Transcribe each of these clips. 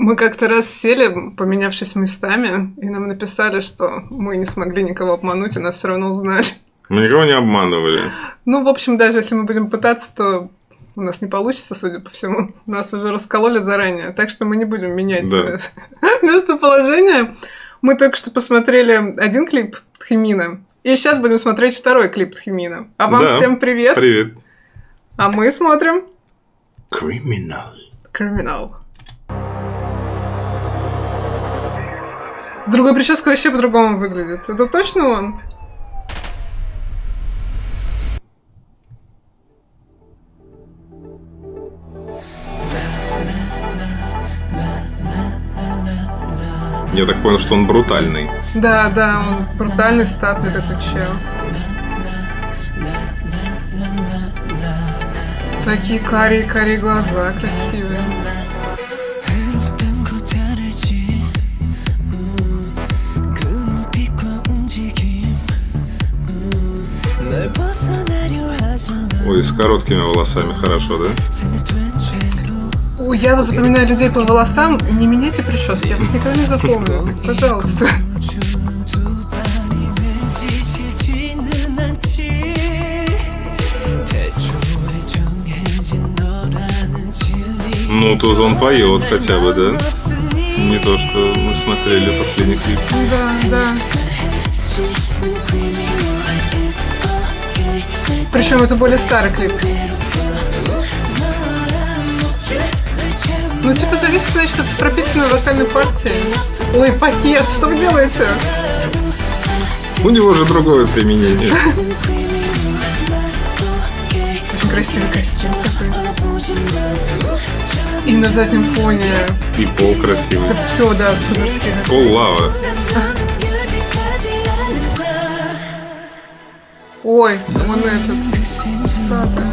Мы как-то раз сели, поменявшись местами, и нам написали, что мы не смогли никого обмануть, и нас все равно узнали. Мы никого не обманывали. Ну, в общем, даже если мы будем пытаться, то у нас не получится, судя по всему. Нас уже раскололи заранее, так что мы не будем менять местоположение. Мы только что посмотрели один клип Тхимина, и сейчас будем смотреть второй клип Тхимина. А вам всем привет! Привет! А мы смотрим... Criminal. С другой прической вообще по-другому выглядит. Это точно он? Я так понял, что он брутальный. Да, он брутальный, статный такой чел. Такие карие глаза красивые. Ой, с короткими волосами хорошо, да? Ой, я вас запоминаю людей по волосам. Не меняйте прически, я вас никогда не запомню. Пожалуйста. Ну, тут он поет хотя бы, да? Не то, что мы смотрели последний клип. Да. Причем это более старый клип. Ну, типа, зависит, значит, от прописанной вокальной партии. Ой, пакет, что вы делаете? У него же другое применение. Очень красивый костюм такой. И на заднем фоне... И пол красивый. Все, да, суперский. Пол лава. Ой, он этот... Статуя.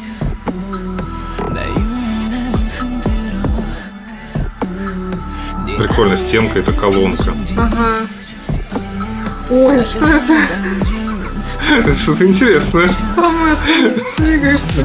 Прикольно, стенка, это колонка. Ага. Ой, что это? Это что-то интересное. Там это двигается.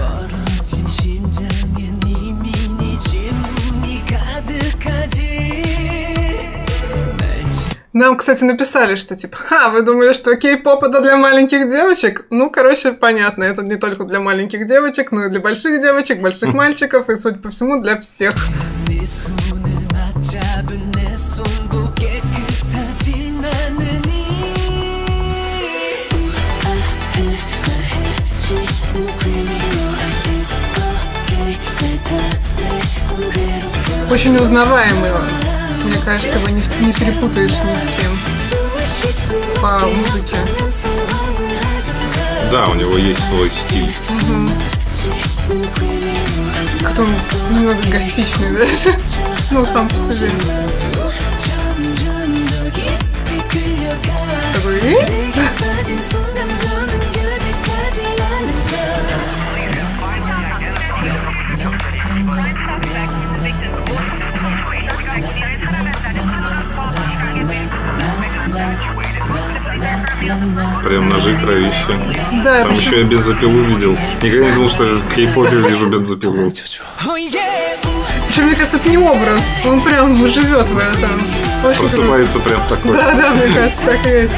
Нам, кстати, написали, что типа, вы думали, что кей-поп это для маленьких девочек? Ну, короче, понятно, это не только для маленьких девочек, но и для больших девочек, больших мальчиков и, судя по всему, для всех. Очень узнаваемый он. Мне кажется, его не перепутаешь ни с кем по музыке. Да, у него есть свой стиль. Как-то он немного готичный даже. Ну, сам по себе. Такой... Прям ножи, кровища. Да, там еще я бензопилу видел. Никогда не думал, что я в кей-попе вижу бензопилу. Причем, мне кажется, это не образ. Он прям живет в этом. Очень просыпается круто. Прям такой. Да, мне кажется, так и есть.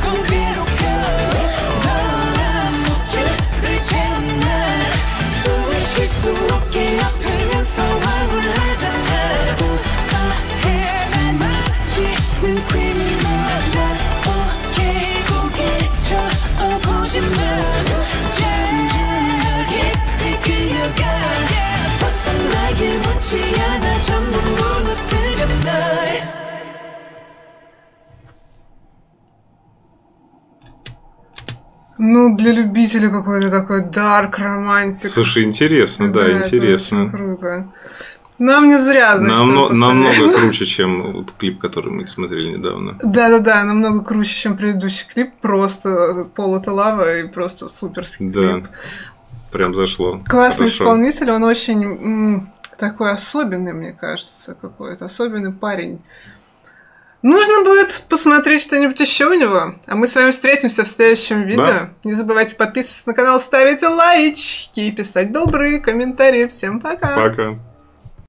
Ну, для любителей какой-то такой dark романтик. Слушай, интересно, да, интересно. Это очень круто. Нам не зря, значит, намного круче, чем вот клип, который мы смотрели недавно. Да, намного круче, чем предыдущий клип. Просто пол это лава и просто суперский клип. Да, прям зашло. Классный исполнитель, он очень такой особенный, мне кажется, какой-то особенный парень. Нужно будет посмотреть что-нибудь еще у него. А мы с вами встретимся в следующем видео. Да. Не забывайте подписываться на канал, ставить лайки и писать добрые комментарии. Всем пока! Пока!